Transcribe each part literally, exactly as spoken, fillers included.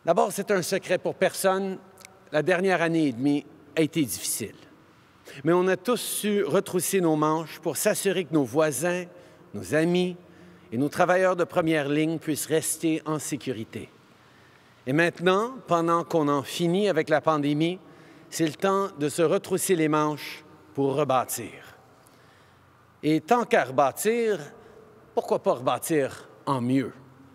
D'abord, c'est un secret pour personne. La dernière année et demie a été difficile. Mais on a tous su retrousser nos manches pour s'assurer que nos voisins, nos amis et nos travailleurs de première ligne puissent rester en sécurité. Et maintenant, pendant qu'on en finit avec la pandémie, c'est le temps de se retrousser les manches pour rebâtir. Et tant qu'à rebâtir, pourquoi pas rebâtir en mieux?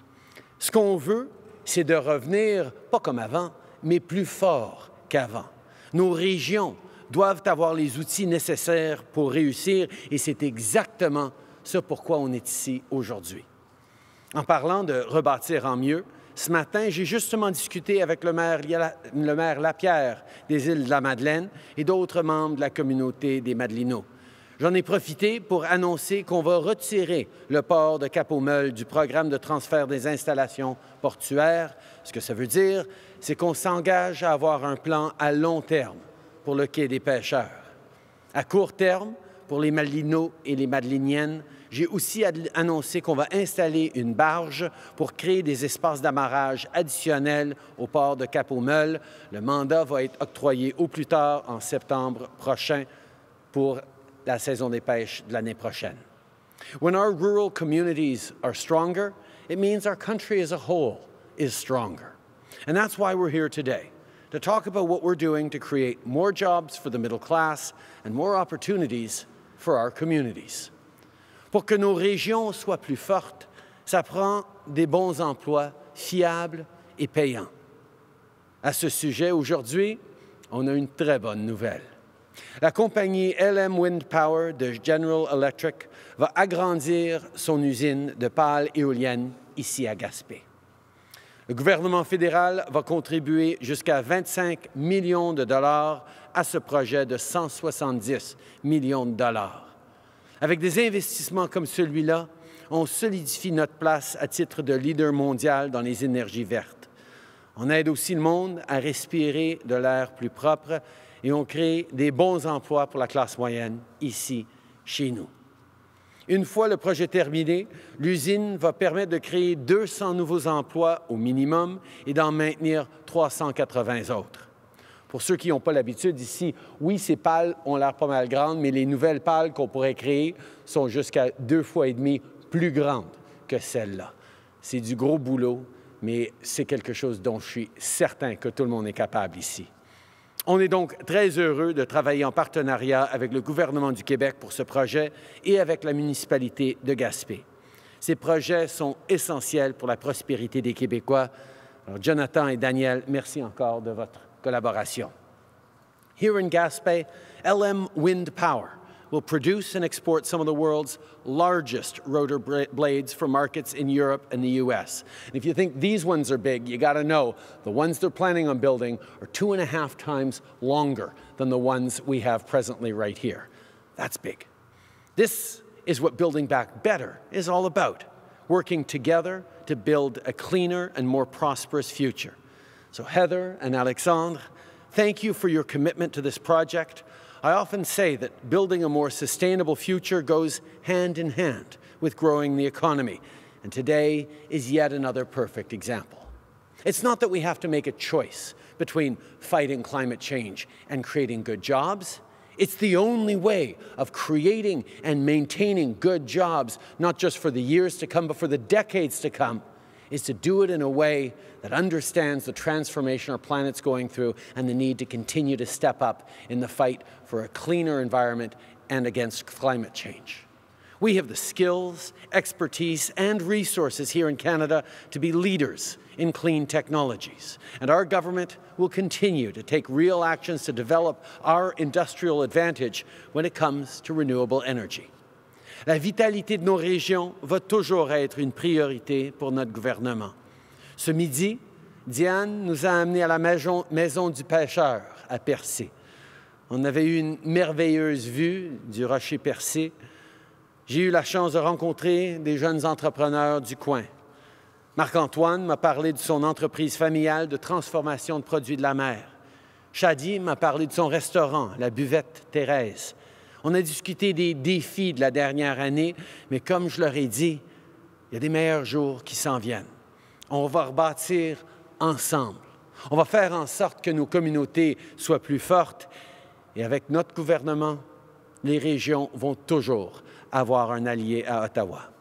Ce qu'on veut, c'est de revenir, pas comme avant, mais plus fort qu'avant. Nos régions doivent avoir les outils nécessaires pour réussir et c'est exactement ce pourquoi on est ici aujourd'hui. En parlant de rebâtir en mieux, ce matin, j'ai justement discuté avec le maire, le maire Lapierre des îles de la Madeleine et d'autres membres de la communauté des Madelinots. J'en ai profité pour annoncer qu'on va retirer le port de Cap-aux-Meules du programme de transfert des installations portuaires. Ce que ça veut dire, c'est qu'on s'engage à avoir un plan à long terme pour le quai des pêcheurs. À court terme, pour les Madelinots et les Madeliniennes, j'ai aussi annoncé qu'on va installer une barge pour créer des espaces d'amarrage additionnels au port de Cap-aux-Meules. Le mandat va être octroyé au plus tard en septembre prochain pour la saison des pêches de l'année prochaine. When our rural communities are stronger, it means our country as a whole is stronger. And that's why we're here today, to talk about what we're doing to create more jobs for the middle class and more opportunities for our communities. Pour que nos régions soient plus fortes, ça prend des bons emplois fiables et payants. À ce sujet, aujourd'hui, on a une très bonne nouvelle. La compagnie L M Wind Power de General Electric va agrandir son usine de pales éoliennes ici à Gaspé. Le gouvernement fédéral va contribuer jusqu'à vingt-cinq millions de dollars à ce projet de cent soixante-dix millions de dollars. Avec des investissements comme celui-là, on solidifie notre place à titre de leader mondial dans les énergies vertes. On aide aussi le monde à respirer de l'air plus propre et on crée des bons emplois pour la classe moyenne ici, chez nous. Une fois le projet terminé, l'usine va permettre de créer deux cents nouveaux emplois au minimum et d'en maintenir trois cent quatre-vingts autres. Pour ceux qui n'ont pas l'habitude ici, oui, ces pales ont l'air pas mal grandes, mais les nouvelles pales qu'on pourrait créer sont jusqu'à deux fois et demi plus grandes que celles-là. C'est du gros boulot, mais c'est quelque chose dont je suis certain que tout le monde est capable ici. On est donc très heureux de travailler en partenariat avec le gouvernement du Québec pour ce projet et avec la municipalité de Gaspé. Ces projets sont essentiels pour la prospérité des Québécois. Alors, Jonathan et Daniel, merci encore de votre collaboration. Here in Gaspé, L M Wind Power will produce and export some of the world's largest rotor blades for markets in Europe and the U S. And if you think these ones are big, you got to know the ones they're planning on building are two and a half times longer than the ones we have presently right here. That's big. This is what Building Back Better is all about, working together to build a cleaner and more prosperous future. So Heather and Alexandre, thank you for your commitment to this project. I often say that building a more sustainable future goes hand in hand with growing the economy, and today is yet another perfect example. It's not that we have to make a choice between fighting climate change and creating good jobs. It's the only way of creating and maintaining good jobs, not just for the years to come, but for the decades to come, is to do it in a way that understands the transformation our planet's going through and the need to continue to step up in the fight for a cleaner environment and against climate change. We have the skills, expertise, and resources here in Canada to be leaders in clean technologies, and our government will continue to take real actions to develop our industrial advantage when it comes to renewable energy. La vitalité de nos régions va toujours être une priorité pour notre gouvernement. Ce midi, Diane nous a amenés à la maison, maison du pêcheur à Percé. On avait eu une merveilleuse vue du rocher Percé. J'ai eu la chance de rencontrer des jeunes entrepreneurs du coin. Marc-Antoine m'a parlé de son entreprise familiale de transformation de produits de la mer. Shadi m'a parlé de son restaurant, la Buvette Thérèse. On a discuté des défis de la dernière année, mais comme je leur ai dit, il y a des meilleurs jours qui s'en viennent. On va rebâtir ensemble. On va faire en sorte que nos communautés soient plus fortes et avec notre gouvernement, les régions vont toujours avoir un allié à Ottawa.